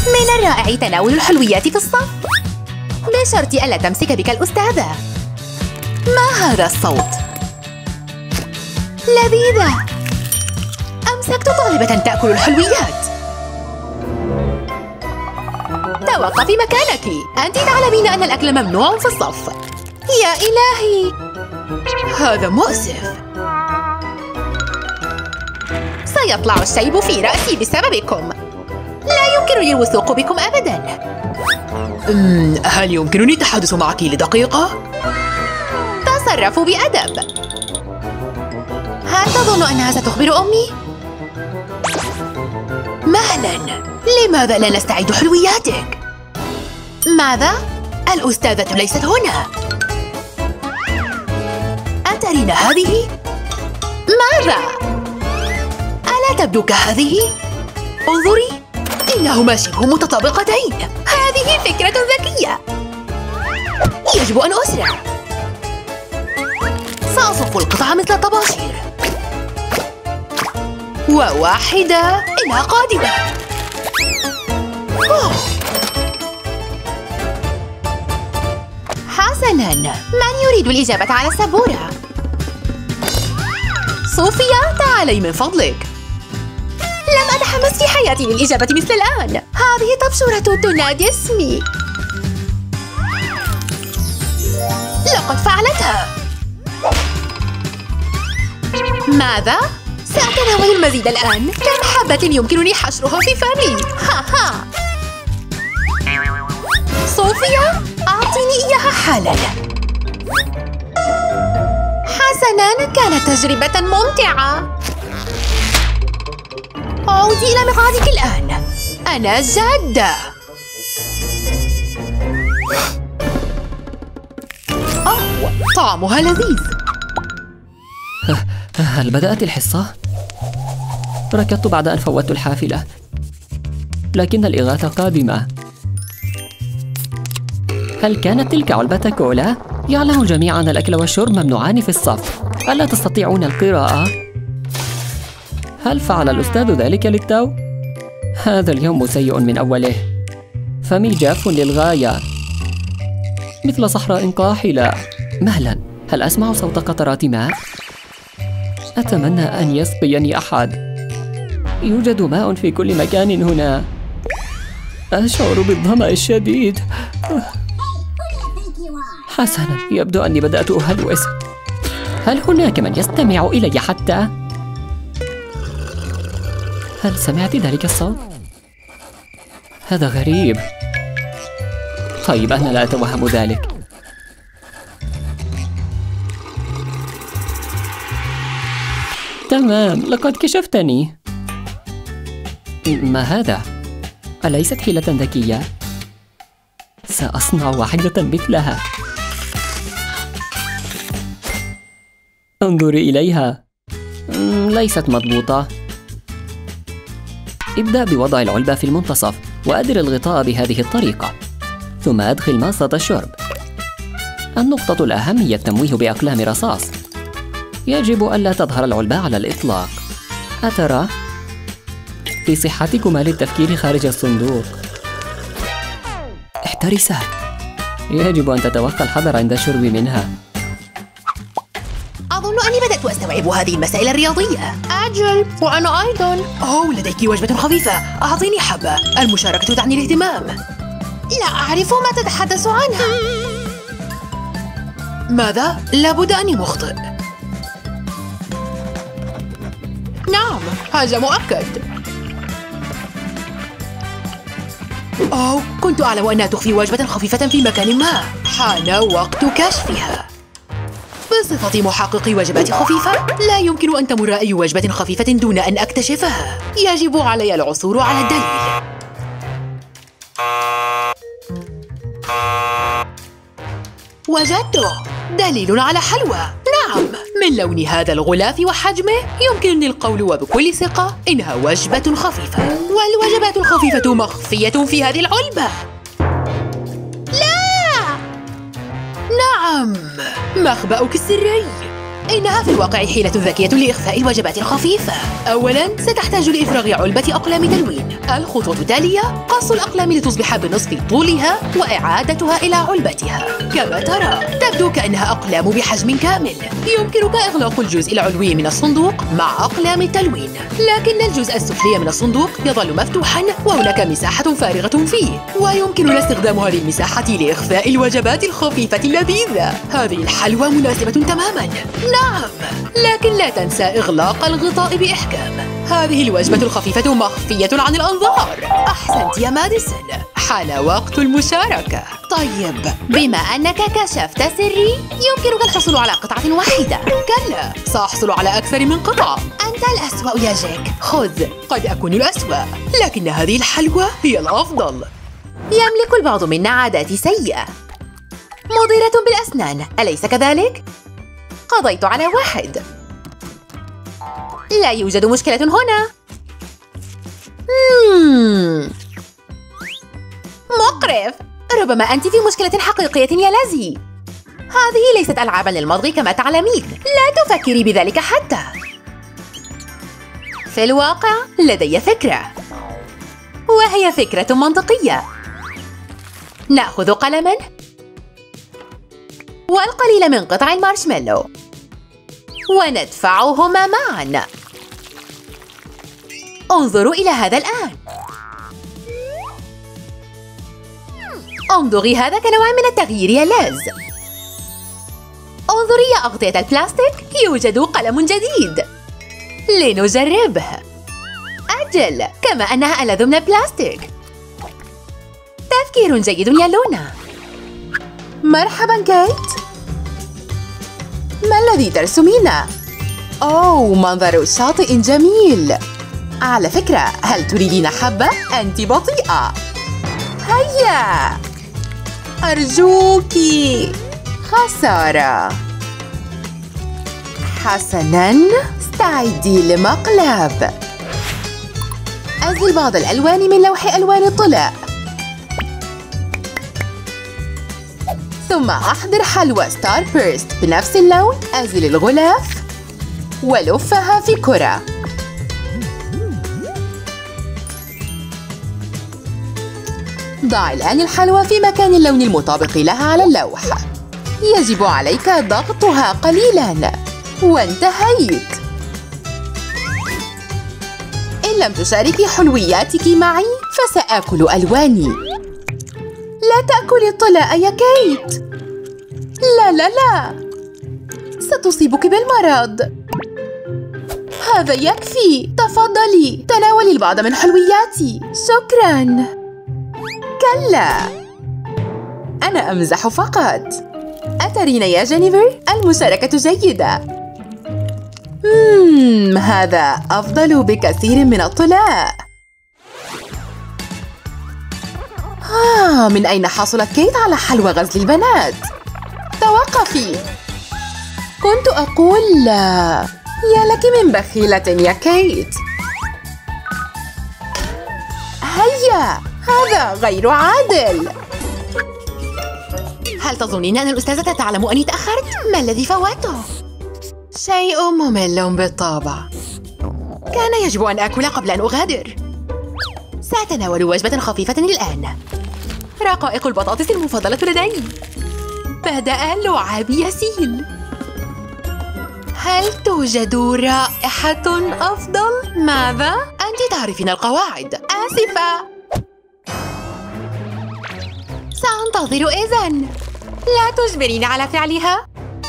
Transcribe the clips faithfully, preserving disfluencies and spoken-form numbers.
من الرائع تناول الحلويات في الصف. بشرط ألا تمسك بك الأستاذة. ما هذا الصوت؟ لذيذة. أمسكت طالبة تأكل الحلويات. توقفي مكانك. أنت تعلمين أن الأكل ممنوع في الصف. يا إلهي، هذا مؤسف. سيطلع الشيب في رأسي بسببكم. لا يمكنني الوثوق بكم أبداً. هل يمكنني التحدث معك لدقيقة؟ تصرفوا بأدب. هل تظن أنها ستخبر أمي؟ مهلاً، لماذا لا نستعيد حلوياتك؟ ماذا؟ الأستاذة ليست هنا. أترين هذه؟ ماذا؟ ألا تبدو كهذه؟ انظري، إنهما شبه متطابقتين. هذه فكرة ذكية. يجب أن أسرع. سأصف القطع مثل الطباشير. وواحدة، إنها قادمة. أوه. حسناً، من يريد الإجابة على السبورة؟ صوفيا، تعالي من فضلك. لم أتحمس في حياتي للإجابة مثل الآن. هذه تبشرة تنادي اسمي. لقد فعلتها. ماذا؟ سأتناول المزيد الآن. كم حبة يمكنني حشرها في فمي؟ ها ها. صوفيا، أعطيني إياها حالاً. حسناً، كانت تجربة ممتعة. عودي إلى مقعدك الآن. أنا جادة. أوه، طعمها لذيذ. هل بدأت الحصة؟ ركضت بعد أن فوتت الحافلة، لكن الإغاثة قادمة. هل كانت تلك علبة كولا؟ يعلم الجميع أن الأكل والشرب ممنوعان في الصف. ألا تستطيعون القراءة؟ هل فعل الأستاذ ذلك للتو؟ هذا اليوم سيء من أوله. فمي جاف للغاية، مثل صحراء قاحلة. مهلا، هل أسمع صوت قطرات ماء؟ أتمنى أن يسقيني أحد. يوجد ماء في كل مكان هنا. أشعر بالظمأ الشديد. حسنا، يبدو أني بدأت أهلوس. هل هناك من يستمع إلي حتى؟ هل سمعت ذلك الصوت؟ هذا غريب. طيب، أنا لا أتوهم ذلك. تمام، لقد كشفتني. ما هذا؟ أليست حيلة ذكية؟ سأصنع واحدة مثلها. انظري إليها. ليست مضبوطة. ابدأ بوضع العلبة في المنتصف وأدر الغطاء بهذه الطريقة، ثم أدخل ماصة الشرب. النقطة الأهم هي التمويه بأقلام رصاص. يجب ألا تظهر العلبة على الإطلاق. أترى؟ في صحتكما للتفكير خارج الصندوق. احترسا. يجب أن تتوخى الحذر عند الشرب منها. أظن أني بدأت أستوعب هذه المسائل الرياضية. أجل، وأنا أيضاً. أوه، لديك وجبة خفيفة. أعطيني حبة. المشاركة تعني الاهتمام. لا أعرف ما تتحدث عنها. ماذا؟ لابد أني مخطئ. نعم، هذا مؤكد. أوه، كنت أعلم أنها تخفي وجبة خفيفة في مكان ما. حان وقت كشفها. بصفتي محقق وجبات خفيفة، لا يمكن أن تمر أي وجبة خفيفة دون أن أكتشفها. يجب علي العثور على الدليل. وجدته. دليل على حلوى. نعم، من لون هذا الغلاف وحجمه يمكنني القول وبكل ثقة إنها وجبة خفيفة. والوجبات الخفيفة مخفية في هذه العلبة. لا! نعم، مخبأك السري. إنها في الواقع حيلة ذكية لإخفاء الوجبات الخفيفة. أولاً، ستحتاج لإفراغ علبة أقلام تلوين. الخطوة التالية: قص الأقلام لتصبح بنصف طولها وإعادتها إلى علبتها. كما ترى، تبدو كأنها أقلام بحجم كامل. يمكنك إغلاق الجزء العلوي من الصندوق مع أقلام التلوين، لكن الجزء السفلي من الصندوق يظل مفتوحاً وهناك مساحة فارغة فيه، ويمكننا استخدام هذه المساحة لإخفاء الوجبات الخفيفة اللذيذة. هذه الحلوى مناسبة تماماً. نعم، لكن لا تنسى إغلاق الغطاء بإحكام. هذه الوجبة الخفيفة مخفية عن الأنظار. أحسنت يا ماديسون، حان وقت المشاركة. طيب، بما أنك كشفت سري، يمكنك الحصول على قطعة واحدة. كلا، سأحصل على أكثر من قطعة. أنت الأسوأ يا جاك. خذ. قد أكون الأسوأ، لكن هذه الحلوى هي الأفضل. يملك البعض منا عادات سيئة. مضرة بالأسنان، أليس كذلك؟ قضيت على واحد. لا يوجد مشكلة هنا. مم. مقرف. ربما أنت في مشكلة حقيقية يا لازي. هذه ليست ألعاباً للمضغ كما تعلمين. لا تفكري بذلك حتى. في الواقع لدي فكرة، وهي فكرة منطقية. نأخذ قلماً والقليل من قطع المارشميلو وندفعهما معاً. انظروا إلى هذا الآن. انظري، هذا كنوع من التغيير يا لاز. انظري يا أغطية البلاستيك، يوجد قلم جديد. لنجربه. أجل، كما أنها ألذ من البلاستيك. تفكير جيد يا لونا. مرحباً كيت. ما الذي ترسمينه؟ أوه، منظر شاطئ جميل. على فكرة، هل تريدين حبة؟ أنت بطيئة. هيا، أرجوكي. خسارة. حسناً، استعدي لمقلب. أزل بعض الألوان من لوح ألوان الطلاء، ثم أحضر حلوى ستار بيرست بنفس اللون. أزل الغلاف ولفها في كرة. ضع الآن الحلوى في مكان اللون المطابق لها على اللوح. يجب عليك ضغطها قليلاً. وانتهيت. إن لم تشاركي حلوياتك معي فسآكل ألواني. لا تأكلي الطلاء يا كيت. لا لا لا، ستصيبك بالمرض. هذا يكفي. تفضلي، تناولي البعض من حلوياتي. شكراً. كلا، أنا أمزح فقط. أترين يا جينيفر؟ المشاركة جيدة. مم، هذا أفضل بكثير من الطلاء. آه، من أين حصلت كيت على حلوى غزل البنات؟ توقفي. كنت أقول لا. يا لك من بخيلة يا كيت. هيا، هذا غير عادل. هل تظنين أن الأستاذة تعلم أني تأخرت؟ ما الذي فوته؟ شيء ممل بالطبع. كان يجب أن آكل قبل أن أغادر. سأتناول وجبة خفيفة الآن. رقائق البطاطس المفضلة لدي. بدأ لعابي يسيل. هل توجد رائحة أفضل؟ ماذا؟ أنت تعرفين القواعد. آسفة. سأنتظر إذن. لا تجبرين على فعلها.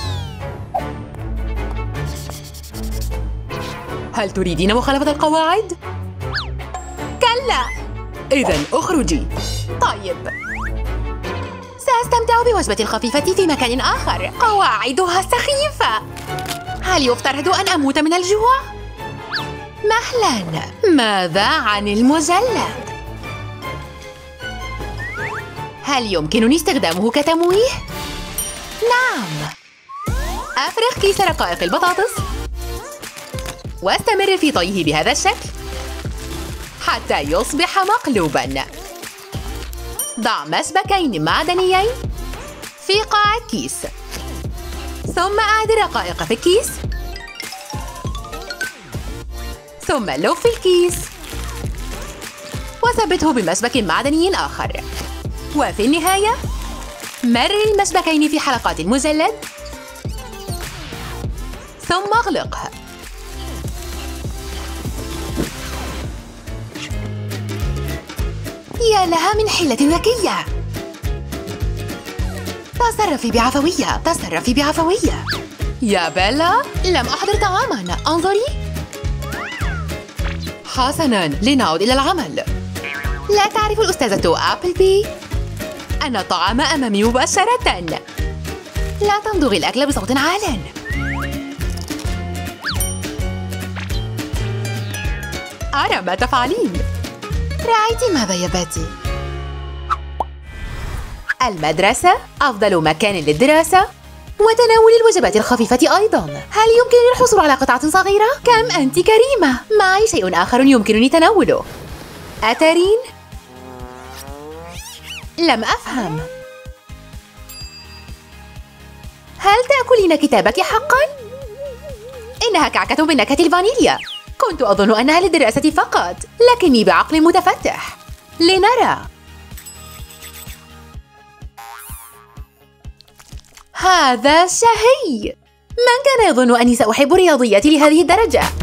هل تريدين مخالفة القواعد؟ كلا. إذن اخرجي. طيب، سأستمتع بوجبة خفيفة في مكان آخر. قواعدها سخيفة. هل يفترض أن أموت من الجوع؟ مهلاً، ماذا عن المجلد؟ هل يمكنني استخدامه كتمويه؟ نعم. أفرغ كيس رقائق البطاطس واستمر في طيه بهذا الشكل حتى يصبح مقلوباً. ضع مسبكين معدنيين في قاع الكيس ثم أعد الرقائق في الكيس، ثم لف الكيس وثبته بمشبك معدني آخر، وفي النهاية مرر المشبكين في حلقات المجلد ثم اغلقه. يا لها من حيلة ذكية! تصرفي بعفوية، تصرفي بعفوية. يا بيلا، لم أحضر طعاماً، انظري. حسناً، لنعود إلى العمل. لا تعرف الأستاذة أبلبي أن الطعام أمامي مباشرة. لا تمضغي الأكل بصوت عال. أرى ما تفعلين. رأيت ماذا يا باتي؟ المدرسة أفضل مكان للدراسة وتناول الوجبات الخفيفة أيضاً. هل يمكنني الحصول على قطعة صغيرة؟ كم أنت كريمة. معي شيء آخر يمكنني تناوله. أترين؟ لم أفهم. هل تأكلين كتابك حقاً؟ إنها كعكة بنكهة الفانيليا. كنت أظن أنها للدراسة فقط، لكني بعقل متفتح. لنرى. هذا شهي. من كان يظن أني سأحب الرياضيات لهذه الدرجة؟